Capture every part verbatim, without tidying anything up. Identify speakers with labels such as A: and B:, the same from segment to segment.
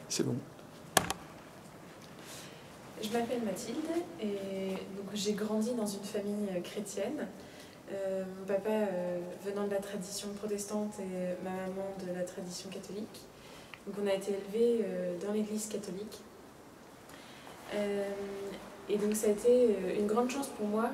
A: C'est bon.
B: Je m'appelle Mathilde et donc j'ai grandi dans une famille chrétienne. Euh, mon papa euh, venant de la tradition protestante et ma maman de la tradition catholique. Donc on a été élevés euh, dans l'église catholique. Euh, et donc ça a été une grande chance pour moi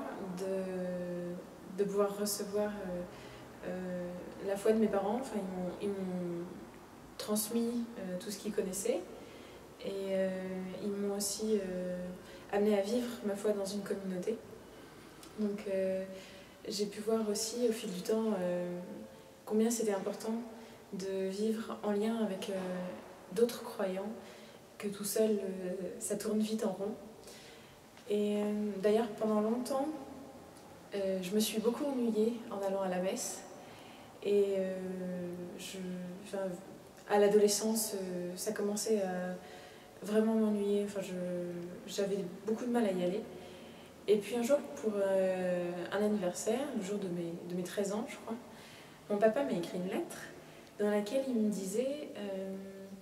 B: de, de pouvoir recevoir euh, euh, la foi de mes parents. Enfin, ils m'ont, ils m'ont transmis euh, tout ce qu'ils connaissaient. Et euh, ils m'ont aussi euh, amené à vivre ma foi dans une communauté. Donc euh, j'ai pu voir aussi au fil du temps euh, combien c'était important de vivre en lien avec euh, d'autres croyants, que tout seul euh, ça tourne vite en rond. Et euh, d'ailleurs pendant longtemps, euh, je me suis beaucoup ennuyée en allant à la messe. Et euh, je, enfin, à l'adolescence, euh, ça commençait à vraiment m'ennuyer, enfin, je, j'avais beaucoup de mal à y aller. Et puis un jour, pour euh, un anniversaire, le jour de mes, de mes treize ans, je crois, mon papa m'a écrit une lettre dans laquelle il me disait euh,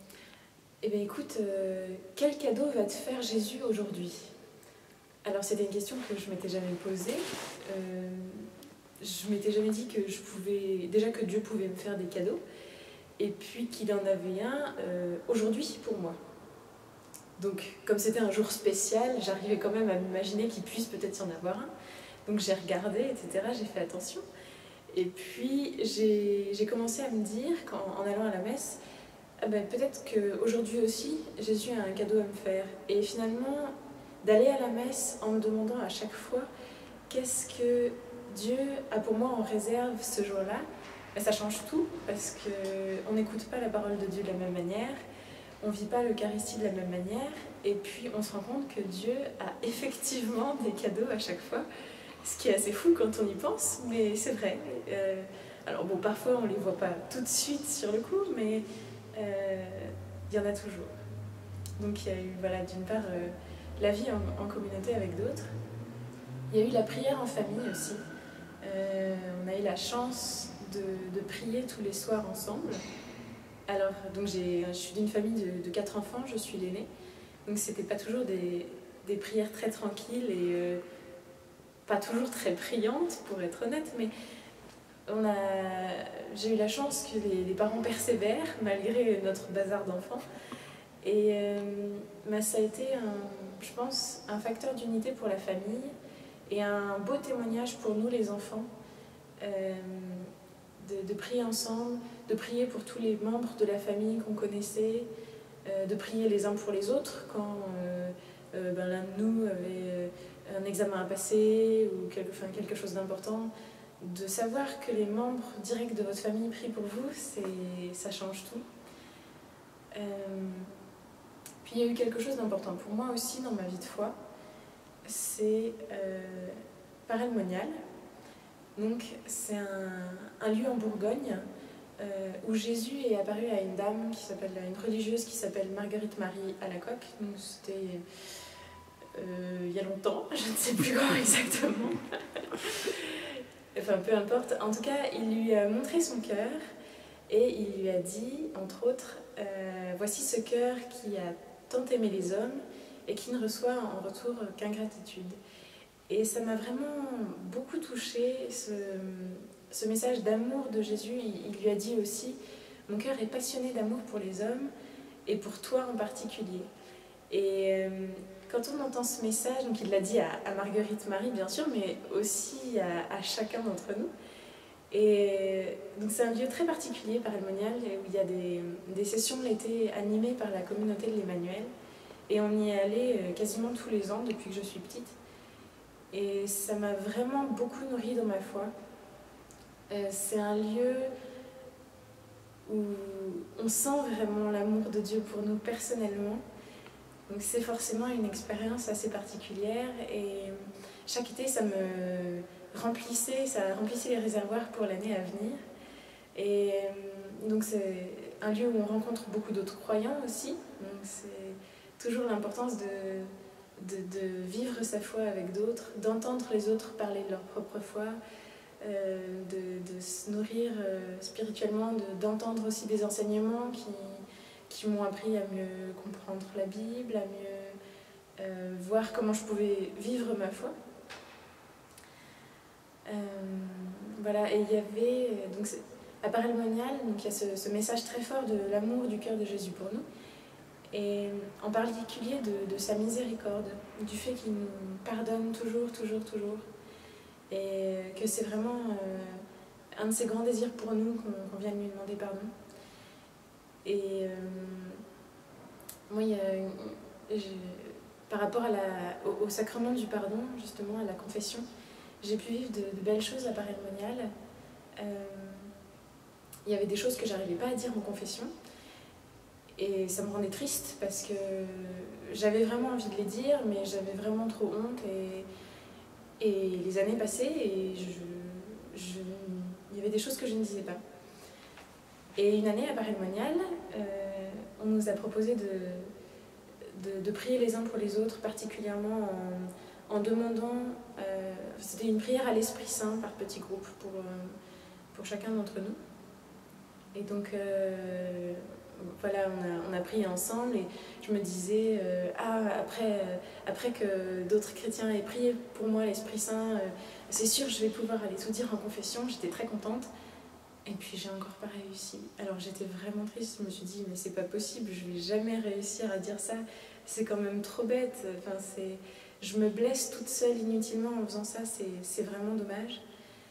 B: « Eh bien écoute, euh, quel cadeau va te faire Jésus aujourd'hui ?» Alors c'était une question que je ne m'étais jamais posée. Euh, je ne m'étais jamais dit que je pouvais, déjà que Dieu pouvait me faire des cadeaux, et puis qu'il en avait un euh, aujourd'hui pour moi. Donc, comme c'était un jour spécial, j'arrivais quand même à m'imaginer qu'il puisse peut-être y en avoir un. Donc j'ai regardé, et cetera, j'ai fait attention. Et puis j'ai, j'ai commencé à me dire, quand, en allant à la messe, ah ben, peut-être qu'aujourd'hui aussi, Jésus a un cadeau à me faire. Et finalement, d'aller à la messe en me demandant à chaque fois qu'est-ce que Dieu a pour moi en réserve ce jour-là, ben, ça change tout, parce qu'on n'écoute pas la parole de Dieu de la même manière. On ne vit pas l'Eucharistie de la même manière, et puis on se rend compte que Dieu a effectivement des cadeaux à chaque fois, ce qui est assez fou quand on y pense, mais c'est vrai. Euh, alors bon, parfois on ne les voit pas tout de suite sur le coup, mais euh, il y en a toujours. Donc il y a eu, voilà, d'une part, euh, la vie en, en communauté avec d'autres. Il y a eu la prière en famille aussi. Euh, on a eu la chance de, de prier tous les soirs ensemble. Alors, donc j'ai, je suis d'une famille de, de quatre enfants, je suis l'aînée, donc c'était pas toujours des, des prières très tranquilles et euh, pas toujours très priantes, pour être honnête, mais on a, j'ai eu la chance que les, les parents persévèrent malgré notre bazar d'enfants. Et euh, bah, ça a été, un, je pense, un facteur d'unité pour la famille et un beau témoignage pour nous les enfants. Euh, De, de prier ensemble, de prier pour tous les membres de la famille qu'on connaissait, euh, de prier les uns pour les autres quand euh, euh, ben, l'un de nous avait un examen à passer ou quelque, enfin, quelque chose d'important. De savoir que les membres directs de votre famille prient pour vous, c'est, ça change tout. Euh, puis il y a eu quelque chose d'important pour moi aussi dans ma vie de foi, c'est euh, Paray le Monial. Donc c'est un, un lieu en Bourgogne euh, où Jésus est apparu à une dame, qui s'appelle, une religieuse qui s'appelle Marguerite Marie Alacoque. Donc c'était euh, il y a longtemps, je ne sais plus quand exactement. Enfin peu importe. En tout cas, il lui a montré son cœur et il lui a dit, entre autres, euh, voici ce cœur qui a tant aimé les hommes et qui ne reçoit en retour qu'ingratitude. Et ça m'a vraiment beaucoup touchée, ce, ce message d'amour de Jésus. Il, il lui a dit aussi, mon cœur est passionné d'amour pour les hommes et pour toi en particulier. Et euh, quand on entend ce message, donc il l'a dit à, à Marguerite Marie bien sûr, mais aussi à, à chacun d'entre nous. Et donc c'est un lieu très particulier, Paray le Monial, où il y a des, des sessions l'été animées par la communauté de l'Emmanuel. Et on y est allé quasiment tous les ans depuis que je suis petite. Et ça m'a vraiment beaucoup nourrie dans ma foi. Euh, c'est un lieu où on sent vraiment l'amour de Dieu pour nous personnellement. Donc c'est forcément une expérience assez particulière. Et chaque été, ça me remplissait, ça remplissait les réservoirs pour l'année à venir. Et donc c'est un lieu où on rencontre beaucoup d'autres croyants aussi. Donc c'est toujours l'importance de... De, de vivre sa foi avec d'autres, d'entendre les autres parler de leur propre foi, euh, de, de se nourrir euh, spirituellement, de, d'entendre aussi des enseignements qui, qui m'ont appris à mieux comprendre la Bible, à mieux euh, voir comment je pouvais vivre ma foi. Euh, voilà, et il y avait, donc, à Paray-le-Monial, donc il y a ce, ce message très fort de l'amour du cœur de Jésus pour nous, et en particulier de, de sa miséricorde, du fait qu'il nous pardonne toujours, toujours, toujours, et que c'est vraiment euh, un de ses grands désirs pour nous qu'on qu'on vienne lui demander pardon. Et euh, moi, il y a une, par rapport à la, au, au sacrement du pardon, justement, à la confession, j'ai pu vivre de, de belles choses à Paray-le-Monial. Euh, il y avait des choses que j'arrivais pas à dire en confession, et ça me rendait triste parce que j'avais vraiment envie de les dire, mais j'avais vraiment trop honte, et, et les années passaient et je, je, il y avait des choses que je ne disais pas. Et une année à Paray-le-Monial, euh, on nous a proposé de, de, de prier les uns pour les autres, particulièrement en, en demandant, euh, c'était une prière à l'Esprit Saint par petits groupes pour, euh, pour chacun d'entre nous. Et donc, euh, voilà, on a, on a prié ensemble, et je me disais, euh, ah, après, euh, après que d'autres chrétiens aient prié pour moi l'Esprit Saint, euh, c'est sûr, je vais pouvoir aller tout dire en confession. J'étais très contente. Et puis j'ai encore pas réussi. Alors j'étais vraiment triste, je me suis dit mais c'est pas possible, je vais jamais réussir à dire ça, c'est quand même trop bête, enfin, c'est... je me blesse toute seule inutilement en faisant ça, c'est vraiment dommage.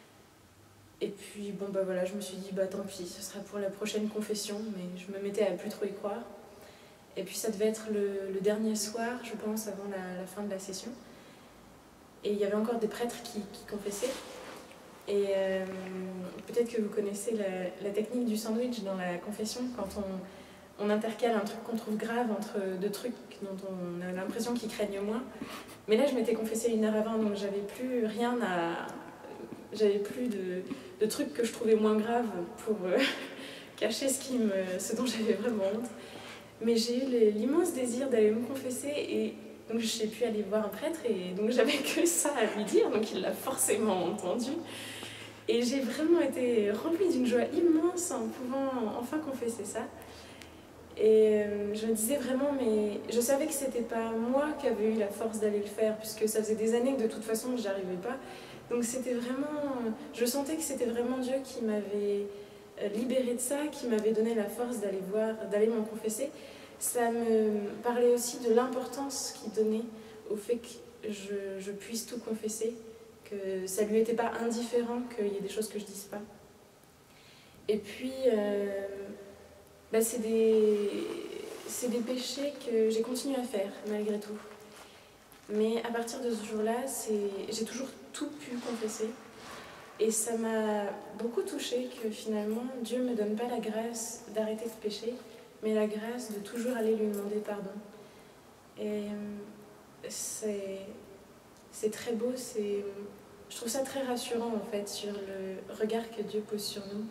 B: Et puis bon bah voilà, je me suis dit bah tant pis, ce sera pour la prochaine confession, mais je me mettais à plus trop y croire. Et puis ça devait être le, le dernier soir, je pense, avant la, la fin de la session. Et il y avait encore des prêtres qui, qui confessaient. Et euh, peut-être que vous connaissez la, la technique du sandwich dans la confession, quand on, on intercale un truc qu'on trouve grave entre deux trucs dont on a l'impression qu'ils craignent moins. Mais là, je m'étais confessée une heure avant, donc j'avais plus rien à... J'avais plus de, de trucs que je trouvais moins graves pour euh, cacher ce, qui me, ce dont j'avais vraiment honte. Mais j'ai eu l'immense désir d'aller me confesser, et donc j'ai pu aller voir un prêtre, et donc j'avais que ça à lui dire, donc il l'a forcément entendu. Et j'ai vraiment été remplie d'une joie immense en pouvant enfin confesser ça. Et je me disais vraiment, mais je savais que c'était pas moi qui avais eu la force d'aller le faire, puisque ça faisait des années que de toute façon j'y arrivais pas. Donc c'était vraiment, je sentais que c'était vraiment Dieu qui m'avait libérée de ça, qui m'avait donné la force d'aller voir, d'aller m'en confesser. Ça me parlait aussi de l'importance qu'il donnait au fait que je, je puisse tout confesser, que ça lui était pas indifférent qu'il y ait des choses que je dise pas. Et puis, euh, bah c'est des, c'est des péchés que j'ai continué à faire malgré tout. Mais à partir de ce jour-là, j'ai toujours tout pu confesser. Et ça m'a beaucoup touchée que finalement, Dieu ne me donne pas la grâce d'arrêter de pécher, mais la grâce de toujours aller lui demander pardon. Et c'est très beau, c'est... Je trouve ça très rassurant en fait sur le regard que Dieu pose sur nous,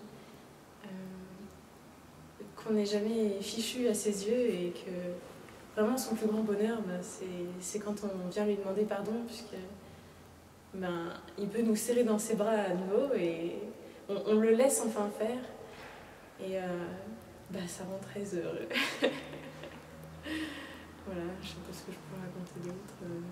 B: euh, qu'on n'est jamais fichu à ses yeux, et que vraiment son plus grand bonheur, ben, c'est quand on vient lui demander pardon, puisque ben, il peut nous serrer dans ses bras à nouveau, et on, on le laisse enfin faire, et euh, ben, ça rend très heureux. Voilà, je ne sais pas ce que je pourrais raconter d'autre.